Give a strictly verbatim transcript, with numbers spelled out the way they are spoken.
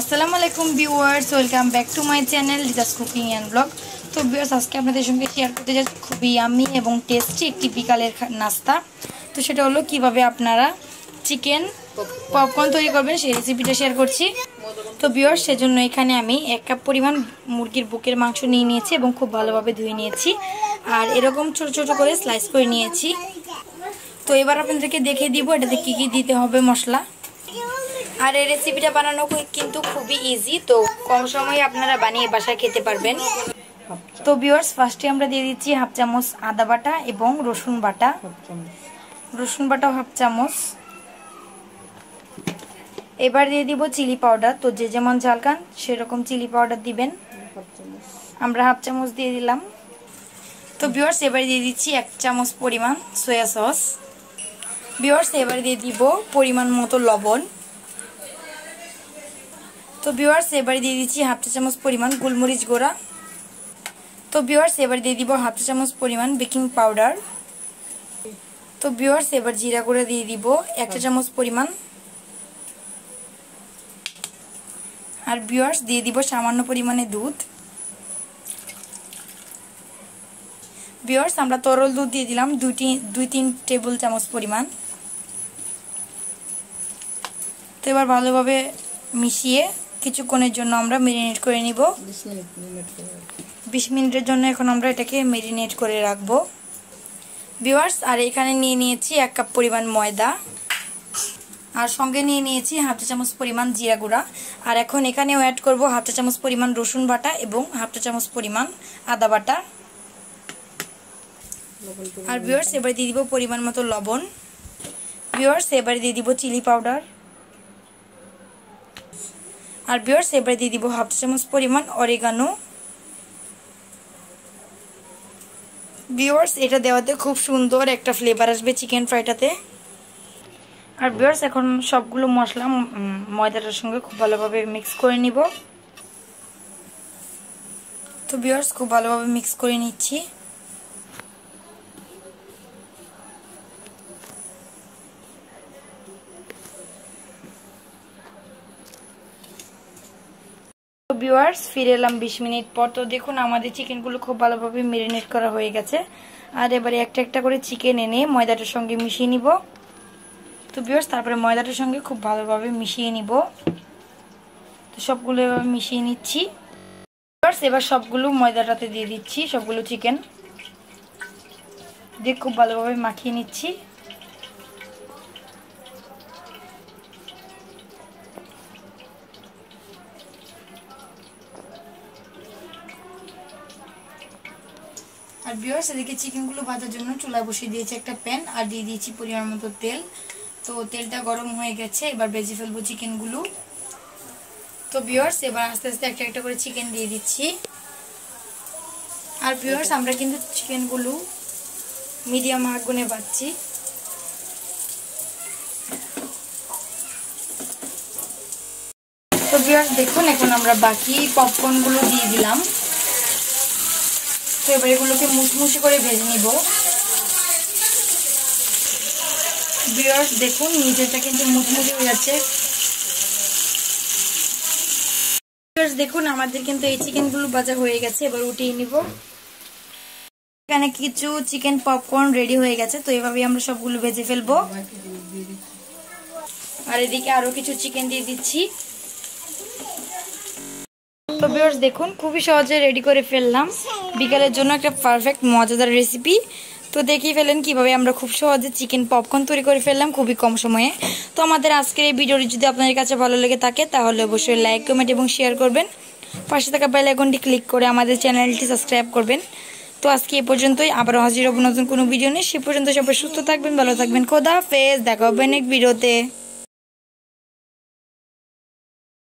আসসালামু আলাইকুম viewers, welcome back to my channel Rita's cooking and blog. তো ভিউয়ার্স, আজকে আপনাদের সঙ্গে শেয়ার করতে যাচ্ছি খুবই ইয়ামি এবং টেস্টি একটি বিকালের নাস্তা। তো সেটা হলো কিভাবে আপনারা চিকেন পপকর্ন তৈরি করবেন, সেই রেসিপিটা শেয়ার করছি। তো ভিউয়ার্স, সেজন্য এখানে আমি এক কাপ পরিমাণ মুরগির বুকের মাংস নিয়ে নিয়েছি এবং খুব ভালোভাবে ধুয়ে নিয়েছি, আর এরকম ছোট ছোট করে স্লাইস করে নিয়েছি। তো এবার আপনাদেরকে দেখিয়ে দিব এটাতে কী কী দিতে হবে মশলা। আর এই রেসিপিটা বানানো কিন্তু খুবই ইজি, তো কম সময়ে আপনারা বানিয়ে বাসায় খেতে পারবেন। তো ভিউয়ার্স, ফার্স্টে আমরা দিয়ে দিচ্ছি হাফ চামচ আদা বাটা এবং রসুন বাটা, রসুন বাটাও হাফ চামচ। এবার দিয়ে দিব চিলি পাউডার, তো যে যেমন ঝাল খান সেরকম চিলি পাউডার দিবেন, আমরা হাফ চামচ দিয়ে দিলাম। তো ভিউয়ার্স, এবার দিয়ে দিচ্ছি এক চামচ পরিমাণ সয়া সস। ভিউয়ার্স, এবার দিয়ে দিব পরিমাণ মতো লবণ। তো ভিউয়ার্স, এবার দিয়ে দিচ্ছি হাফ চা চামচ পরিমাণ গোলমরিচ গুঁড়া। তো ভিউয়ার্স, এবার দিয়ে দিব হাফ চা চামচ পরিমাণ বেকিং পাউডার। তো ভিউয়ার্স, এবার জিরা গুঁড়া দিয়ে দিব এক চা চামচ পরিমাণ। আর ভিউয়ার্স, দিয়ে দিব সামান্য পরিমাণে দুধ। ভিউয়ার্স, আমরা তরল দুধ দিয়ে দিলাম দুইটি দুই তিন টেবিল চামচ পরিমাণ। তো এবার ভালোভাবে মিশিয়ে কিছুক্ষণের জন্য আমরা ম্যারিনেট করে নিব। বিশ মিনিটের জন্য এখন আমরা এটাকে ম্যারিনেট করে রাখবো ভিউয়ার্স। আর এখানে নিয়ে নিয়েছি এক কাপ পরিমাণ ময়দা, আর সঙ্গে নিয়ে নিয়েছি হাফ চা চামচ পরিমাণ জিরা গুঁড়া। আর এখন এখানেও অ্যাড করব হাফ চা চামচ পরিমাণ রসুন বাটা এবং হাফ চা চামচ পরিমাণ আদা বাটা। আর ভিউয়ার্স, এবার দিয়ে দিব পরিমাণ মতো লবণ। ভিউয়ার্স, এবার দিয়ে দিব চিলি পাউডার। আর ভিউয়ার্স, এবার দিয়ে দিব হাফ চা চামচ পরিমাণ অরিগানো। ভিউয়ার্স, এটা দেওয়াতে খুব সুন্দর একটা ফ্লেভার আসবে চিকেন ফ্রাইটাতে। আর ভিউয়ার্স, এখন সবগুলো মশলা ময়দাটার সঙ্গে খুব ভালোভাবে মিক্স করে নিব। তো ভিউয়ার্স, খুব ভালোভাবে মিক্স করে নিচ্ছি। ভিউয়ার্স, ফিরে এলাম বিশ মিনিট পর। তো দেখুন, আমাদের চিকেনগুলো খুব ভালোভাবে ম্যারিনেট করা হয়ে গেছে। আর এবারে একটা একটা করে চিকেন এনে ময়দাটার সঙ্গে মিশিয়ে নিব। তো ভিউয়ার্স, তারপরে ময়দাটার সঙ্গে খুব ভালোভাবে মিশিয়ে নিব। তো সবগুলো এবার মিশিয়ে নিচ্ছি ভিউয়ার্স। এবার সবগুলো ময়দাটাতে দিয়ে দিচ্ছি, সবগুলো চিকেন দিয়ে খুব ভালোভাবে মাখিয়ে নিচ্ছি। আর ভিউয়ার্স, এদিকে চিকেনগুলো ভাজার জন্য চুলায় বসিয়ে দিয়েছি একটা প্যান, আর দিয়ে দিয়েছি পরিমাণ মতো তেল। তো তেলটা গরম হয়ে গেছে, এবার ভেজে ফেলবো চিকেনগুলো। তো ভিউয়ার্স, এবার আস্তে আস্তে একটা একটা করে চিকেন দিয়ে দিচ্ছি। আর ভিউয়ার্স, আমরা কিন্তু চিকেনগুলো মিডিয়াম আগুনে ভাজছি। তো ভিউয়ার্স, দেখুন এখন আমরা বাকি পপকর্নগুলো দিয়ে দিলাম। তো এবার এগুলোকে মুচমুচে করে ভেজে নিব ভিউয়ার্স। দেখুন, নিচেটা কিন্তু মুচমুচে হয়ে যাচ্ছে। ভিউয়ার্স, দেখুন আমাদের কিন্তু এই চিকেনগুলো ভাজা হয়ে গেছে, এবার উঠিয়ে নিব। এখানে কিছু চিকেন পপকর্ন রেডি হয়ে গেছে, তো এভাবে আমরা সবগুলো ভেজে ফেলবো। আর এদিকে আরো কিছু চিকেন দিয়ে দিচ্ছি। তো ভিউয়ার্স, দেখুন খুবই সহজে রেডি করে ফেললাম বিকালের জন্য একটা পারফেক্ট মজাদার রেসিপি। তো দেখিয়ে ফেলেন কিভাবে আমরা খুব সহজে চিকেন পপকর্ন তৈরি করে ফেললাম খুবই কম সময়ে। তো আমাদের আজকের এই ভিডিওটি যদি আপনাদের কাছে ভালো লেগে থাকে তাহলে অবশ্যই লাইক, কমেন্ট এবং শেয়ার করবেন। পাশে থাকা বেল আইকনটি ক্লিক করে আমাদের চ্যানেলটি সাবস্ক্রাইব করবেন। তো আজকে এই পর্যন্তই, আবারও হাজির হব নতুন কোনো ভিডিও নিয়ে। সে পর্যন্ত সবাই সুস্থ থাকবেন, ভালো থাকবেন। খোদা হাফেজ, দেখা হবে নেক্সট ভিডিওতে।